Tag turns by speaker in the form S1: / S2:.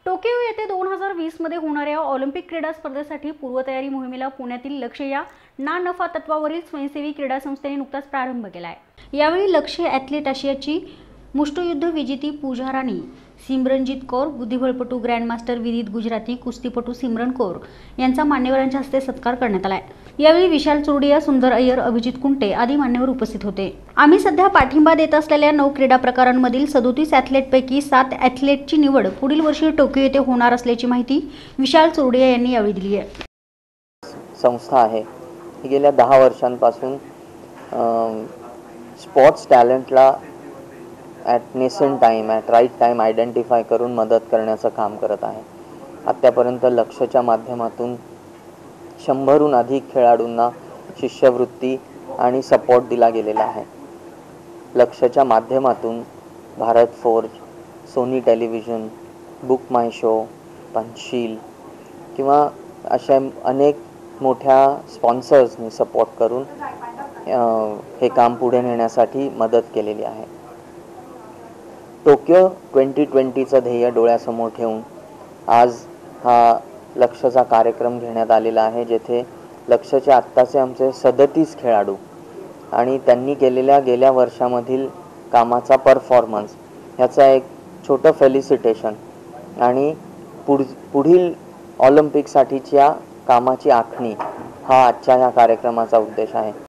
S1: Tokyo येथे 2020 मध्ये होणाऱ्या ऑलिम्पिक क्रीडा स्पर्धेसाठी पूर्वतयारी मोहिमेला पुण्यातील लक्ष्य या ना नफा तत्वावरील स्वयंसेवी क्रीडा संस्थेने नुकताच प्रारंभ केला आहे। यावेळी लक्ष्य ॲथलीट आशियाची मुष्टियुद्ध विजेती पूजा राणी, सिमरनजीत कौर, बुद्धिबळपटू ग्रँडमास्टर विदित गुजराती, कुस्तीपटू सिमरन कौर यांचा मान्यवरांच्या हस्ते सत्कार करण्यात आला आहे। यावेळी विशाल चुरडिया, सुंदर अय्यर, अभिजित कुंटे आदी मान्यवर उपस्थित होते। आम्ही सध्या पाठिंबा देत असलेल्या 9 क्रीडा प्रकारांमधील 37 ॲथलीटपैकी 7 ॲथलीटची निवड पुढील वर्षी टोकियो येथे होणार असल्याची माहिती विशाल चुरडिया यांनी यावेळी दिली आहे।
S2: संस्था आहे ही गेल्या 10 वर्षांपासून स्पोर्ट्स टॅलेंटला at nascent time, at right time identify करून मदत करण्याचं काम करत आहे। आत्तापर्यंत लक्ष्यच्या माध्यमातून 100हून अधिक खेळाडूंना शिष्यवृत्ती आणि सपोर्ट दिला गेलेला आहे। लक्ष्यच्या माध्यमातून Bharat Forge, Sony television, book my show, Panchsheel किंवा अशा अनेक मोठ्या स्पॉन्सर्सनी सपोर्ट करून हे काम पुढे नेण्यासाठी मदत केलेली आहे। टोकियो 2020चं ध्येय डोळ्यासमोर ठेवून आज हा लक्ष्यचा कार्यक्रम घेण्यात आलेला आहे, जेथे लक्ष्यचे आत्ताचे आमचे 37 खेळाडू आणि त्यांनी केलेल्या गेल्या वर्षामधील कामाचा परफॉर्मन्स ह्याचा एक छोटं फेलिसिटेशन आणि पुढील ऑलिम्पिकसाठीच्या कामाची आखणी हा आजच्या या कार्यक्रमाचा उद्देश आहे।